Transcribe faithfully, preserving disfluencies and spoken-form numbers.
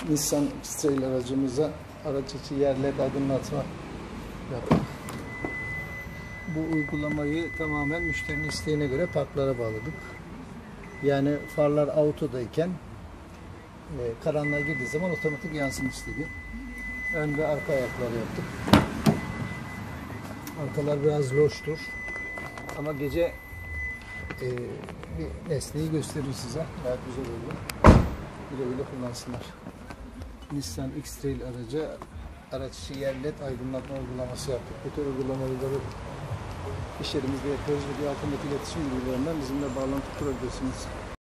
Nissan X-Trail aracımıza araç içi yer led aydınlatma yaptık. Bu uygulamayı tamamen müşterinin isteğine göre parklara bağladık. Yani farlar autodayken e, karanlığa girdiği zaman otomatik yansın istedi. Ön ve arka ayakları yaptık. Arkalar biraz loştur. Ama gece e, bir nesneyi gösterir size. Gayet güzel oluyor. Güle güle kullansınlar. Nissan X-Trail aracı araç içi yer led aydınlatma uygulaması yaptık. Bu tür uygulamaları iş yerimizde yapıyoruz ve altındaki iletişim bilgilerinden bizimle bağlantı kurabilirsiniz.